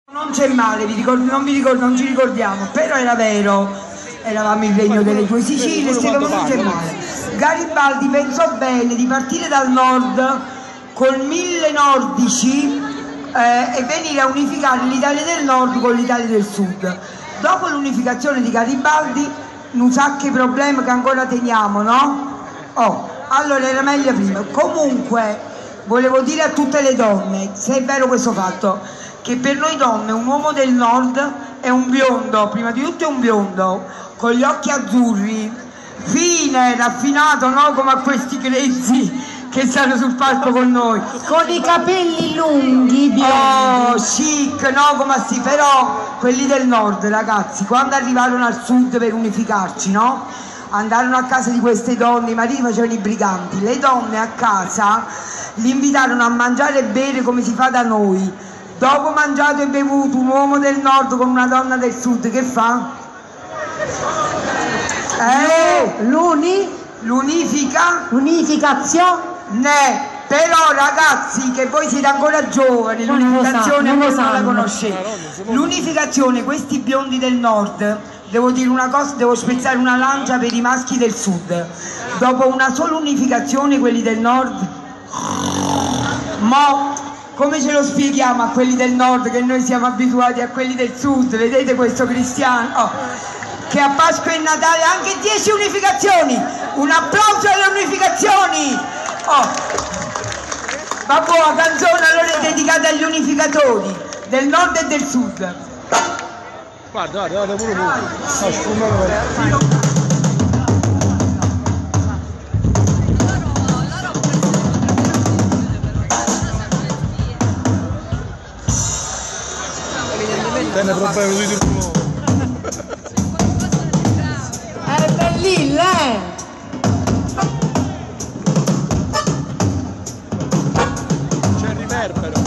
Non c'è male, non ci ricordiamo, però era vero, eravamo il regno delle due Sicilie, secondo me non c'è male. Garibaldi pensò bene di partire dal nord con 1000 nordici e venire a unificare l'Italia del nord con l'Italia del sud. Dopo l'unificazione di Garibaldi, un sacco di problemi che ancora teniamo, no? Allora era meglio prima. Comunque, volevo dire a tutte le donne, se è vero questo fatto, che per noi donne un uomo del nord è un biondo, prima di tutto è un biondo, con gli occhi azzurri, fine, raffinato, no? Come a questi grezzi che stanno sul palco con noi. Con i capelli lunghi, biondi. Oh, chic, no? Come sì, però quelli del nord, ragazzi, quando arrivarono al sud per unificarci, no? Andarono a casa di queste donne, i mariti facevano i briganti, le donne a casa li invitarono a mangiare e bere come si fa da noi. Dopo mangiato e bevuto, un uomo del nord con una donna del sud, che fa? L'unificazione? Però ragazzi, che voi siete ancora giovani, l'unificazione non la conoscete. L'unificazione, questi biondi del nord, devo dire una cosa, devo spezzare una lancia per i maschi del sud. Dopo una sola unificazione, quelli del nord, come ce lo spieghiamo a quelli del nord che noi siamo abituati a quelli del sud? Vedete questo cristiano? Che a Pasqua e Natale anche 10 unificazioni! Un applauso alle unificazioni! Vabbè, la canzone allora è dedicata agli unificatori del nord e del sud. Guarda pure voi. Tiene problemi di tutto. È bellilla, C'è il riverbero.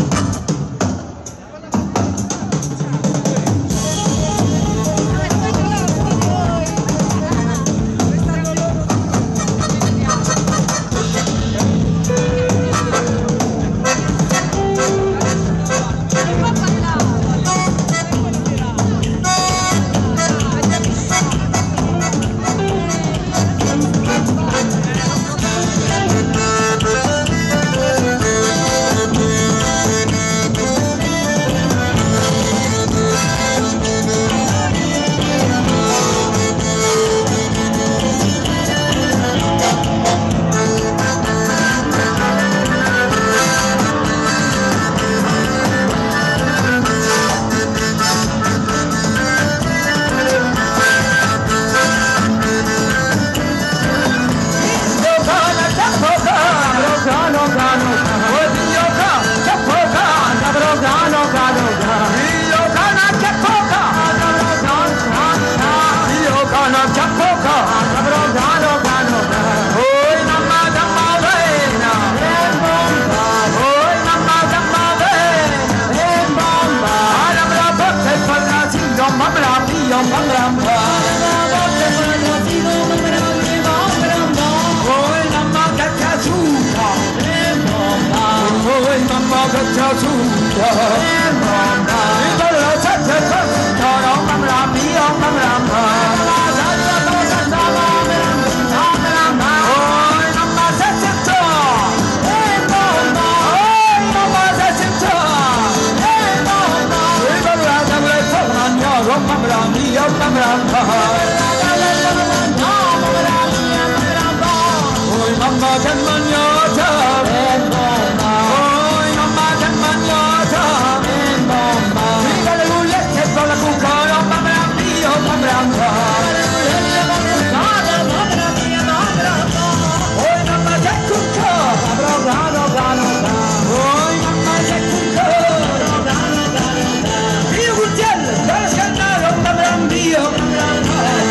Io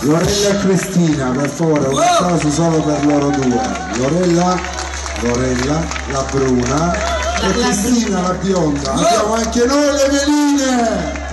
Lorella e Cristina, per favore, un applauso solo per loro due. Lorella, la bruna e Cristina la bionda. Abbiamo anche noi le veline!